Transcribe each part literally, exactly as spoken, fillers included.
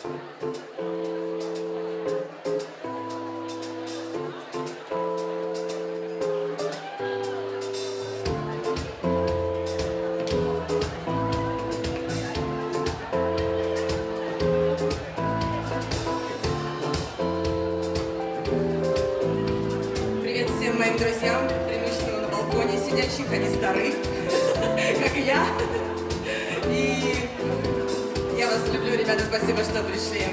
Моим друзьям, преимущественно на балконе сидящих, они старые, как и я. И я вас люблю, ребята, спасибо, что пришли.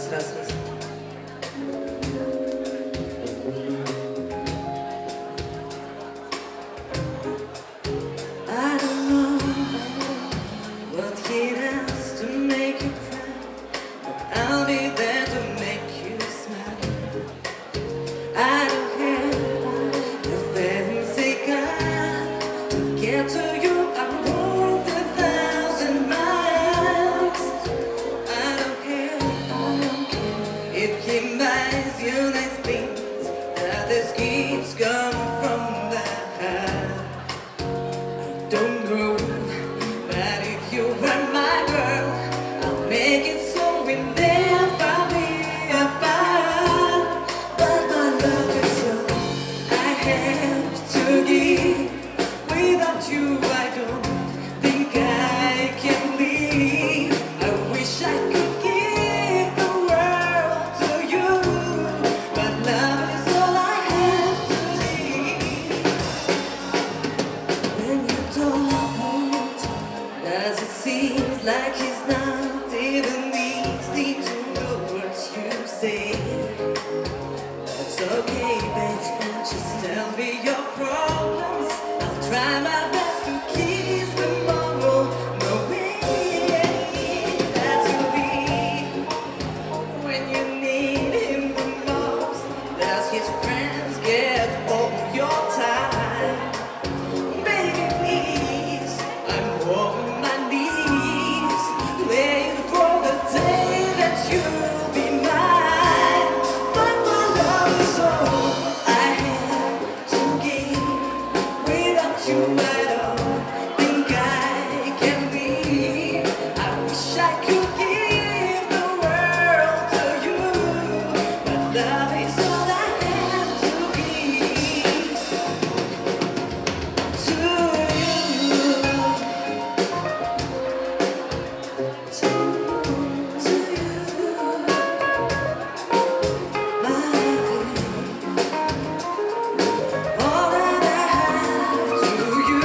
раз, раз. I don't know what he does to make you cry, but I'll be there to make you smile. I don't care the fancy car to get to you. I walk a thousand miles. I don't care, I don't care if he buys you nice things, that this keeps coming from the heart. Don't go, but if you were my girl, I'll make it so we never be apart. But my love is all I have to give. Without you, I don't think I can live. I wish I could give the world to you, but love is all I have to give. When you don't, does it seem like it's not even easy to know what you say? That's okay, babe, just tell me your problems. I'll try my best to kiss tomorrow. No way that you'll be when you need him the most. Does his friends get all your time? Baby, please, I'm on my knees, waiting for the day that you'll be mine. But my love is all I have to give. Without you, I don't think I can live. I wish I could give the world to you, but love is all I have to give to you, to, to you, my baby. All that I have to you,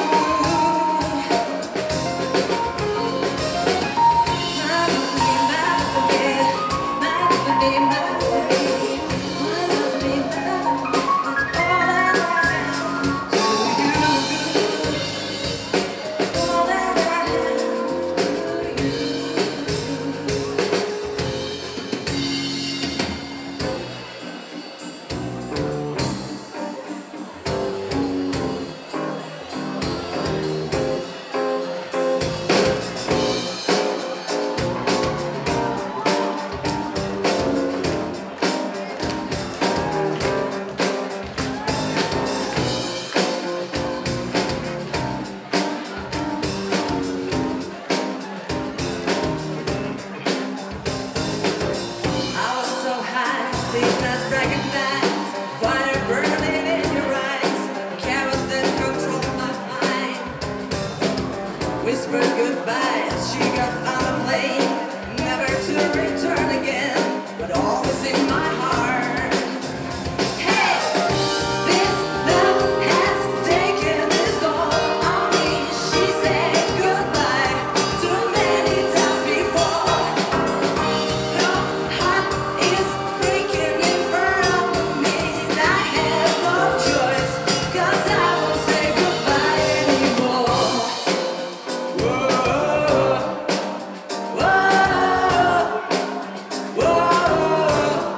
my lovely, my lovely, my lovely, my lovely, my lovely, my lovely. That's all that I have to you, all that I have to you. I was so high, did not recognize fire burning in your eyes. Carols that control my mind. Whispered goodbye as she got on a plane, never to return again, but always in my heart. Hey, this love has taken its toll on me. She said goodbye too many times before. Her heart is breaking in front of me. I have no choice, 'cause I won't say goodbye anymore. Whoa, whoa, whoa.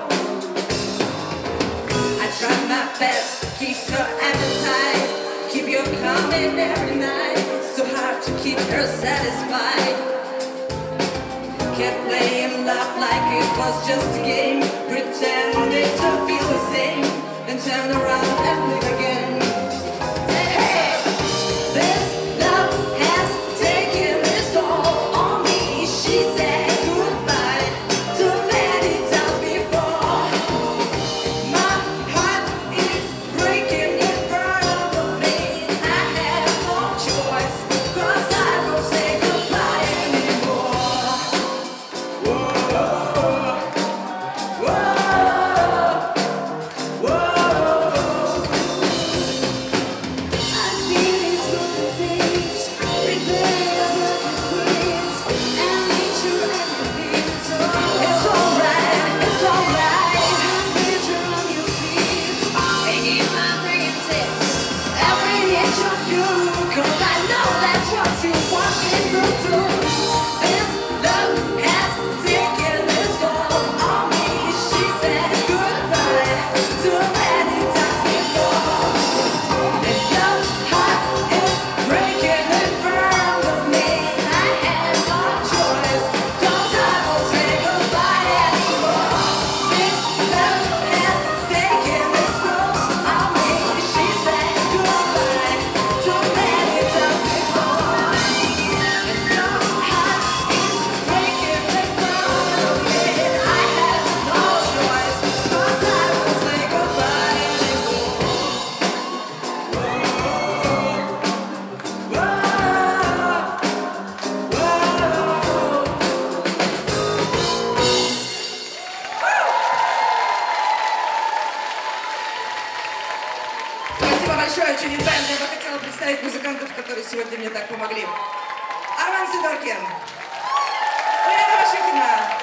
I try my best to keep her appetite, keep you coming every night. So hard to keep her satisfied. Kept playing love like it was just a game, pretending to feel the same, then turn around and live again. Hey, this love has taken its toll on me. She said goodbye too many times before. My heart is breaking in front of me. I have no choice, 'cause I won't say goodbye anymore. Whoa, whoa, whoa. I feel these good things, replay of the dreams, and nature everything. It's alright. большое, Чунит Бенд. Я бы хотела представить музыкантов, которые сегодня мне так помогли. Арман Сидоркин, Лена Вашихина,